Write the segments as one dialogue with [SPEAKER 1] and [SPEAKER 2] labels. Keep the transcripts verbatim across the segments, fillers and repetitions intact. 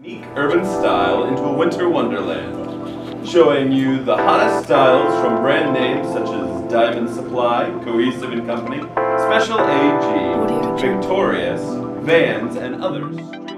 [SPEAKER 1] Unique urban style into a winter wonderland, showing you the hottest styles from brand names such as Diamond Supply, Cohesive and Company, Special A G, Victorious, Vans, and others.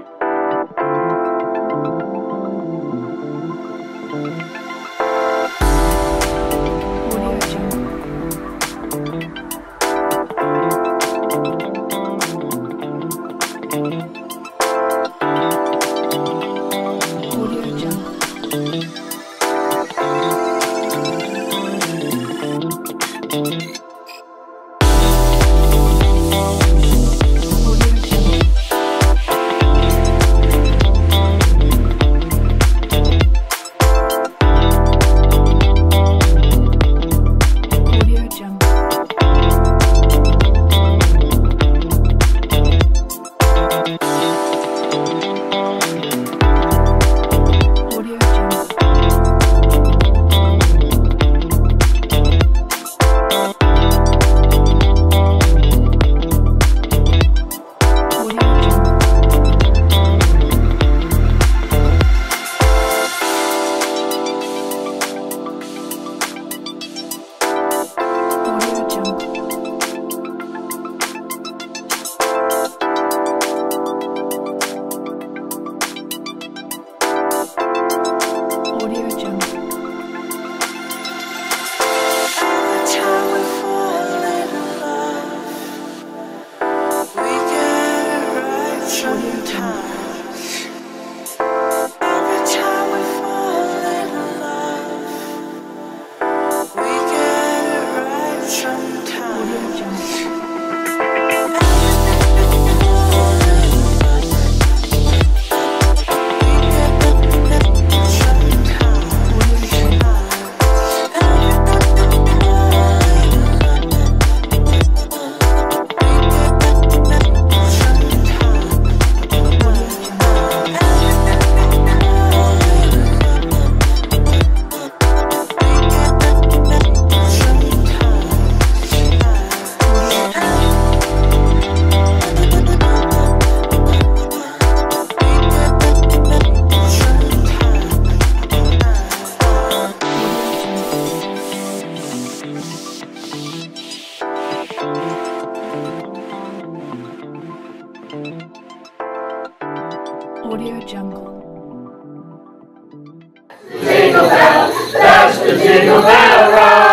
[SPEAKER 2] Audio Jungle.
[SPEAKER 3] Jingle bell, that's the jingle bell rock.